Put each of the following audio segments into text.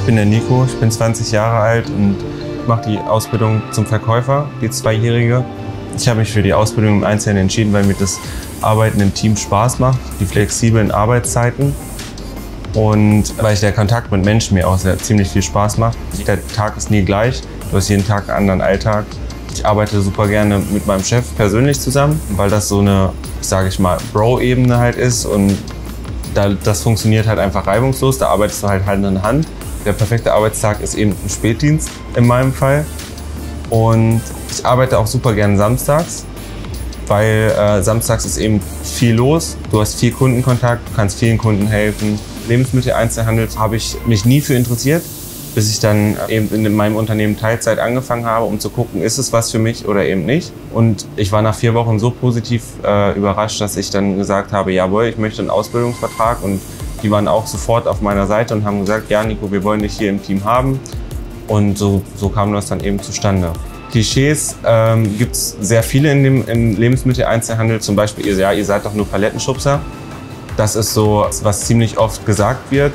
bin der Nico, ich bin 20 Jahre alt und mache die Ausbildung zum Verkäufer, die zweijährige. Ich habe mich für die Ausbildung im Einzelnen entschieden, weil mir das Arbeiten im Team Spaß macht, die flexiblen Arbeitszeiten und weil der Kontakt mit Menschen mir auch ziemlich viel Spaß macht. Der Tag ist nie gleich, du hast jeden Tag einen anderen Alltag. Ich arbeite super gerne mit meinem Chef persönlich zusammen, weil das so eine, sage ich mal, Bro-Ebene halt ist und das funktioniert halt einfach reibungslos, da arbeitest du halt Hand in Hand. Der perfekte Arbeitstag ist eben ein Spätdienst in meinem Fall. Und ich arbeite auch super gerne samstags, weil samstags ist eben viel los. Du hast viel Kundenkontakt, du kannst vielen Kunden helfen. Lebensmitteleinzelhandel habe ich mich nie für interessiert, bis ich dann eben in meinem Unternehmen Teilzeit angefangen habe, um zu gucken, ist es was für mich oder eben nicht. Und ich war nach 4 Wochen so positiv überrascht, dass ich dann gesagt habe, jawohl, ich möchte einen Ausbildungsvertrag. Und die waren auch sofort auf meiner Seite und haben gesagt, ja Nico, wir wollen dich hier im Team haben. Und so kam das dann eben zustande. Klischees gibt es sehr viele im Lebensmitteleinzelhandel. Zum Beispiel, ihr seid doch nur Palettenschubser. Das ist so, was ziemlich oft gesagt wird,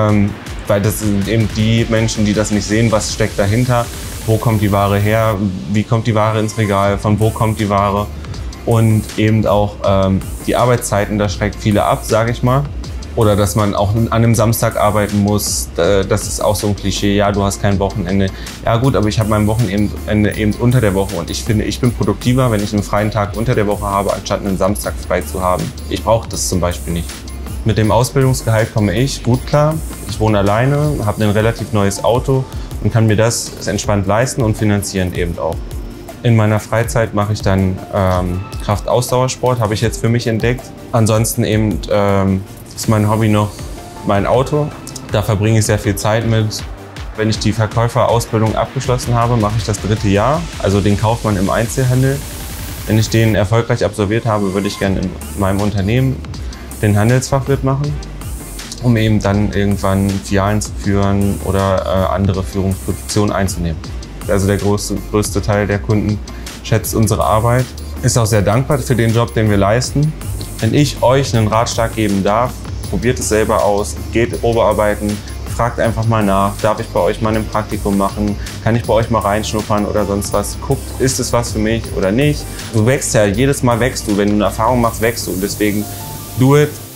weil das sind eben die Menschen, die das nicht sehen, was steckt dahinter, wo kommt die Ware her, wie kommt die Ware ins Regal, von wo kommt die Ware. Und eben auch die Arbeitszeiten, da schreckt viele ab, sage ich mal. Oder dass man auch an einem Samstag arbeiten muss, das ist auch so ein Klischee, ja, du hast kein Wochenende. Ja gut, aber ich habe mein Wochenende eben unter der Woche und ich finde, ich bin produktiver, wenn ich einen freien Tag unter der Woche habe, anstatt einen Samstag frei zu haben. Ich brauche das zum Beispiel nicht. Mit dem Ausbildungsgehalt komme ich gut klar. Ich wohne alleine, habe ein relativ neues Auto und kann mir das entspannt leisten und finanzieren eben auch. In meiner Freizeit mache ich dann Kraft-Ausdauersport, habe ich jetzt für mich entdeckt. Ansonsten eben ist mein Hobby noch mein Auto. Da verbringe ich sehr viel Zeit mit. Wenn ich die Verkäuferausbildung abgeschlossen habe, mache ich das 3. Jahr, also den Kaufmann im Einzelhandel. Wenn ich den erfolgreich absolviert habe, würde ich gerne in meinem Unternehmen den Handelsfachwirt machen, um eben dann irgendwann Filialen zu führen oder andere Führungspositionen einzunehmen. Also der größte Teil der Kunden schätzt unsere Arbeit, ist auch sehr dankbar für den Job, den wir leisten. Wenn ich euch einen Ratschlag geben darf, probiert es selber aus, geht Probearbeiten, fragt einfach mal nach, darf ich bei euch mal ein Praktikum machen, kann ich bei euch mal reinschnuppern oder sonst was. Guckt, ist es was für mich oder nicht. Du wächst ja, jedes Mal wächst du, wenn du eine Erfahrung machst, wächst du. Deswegen do it,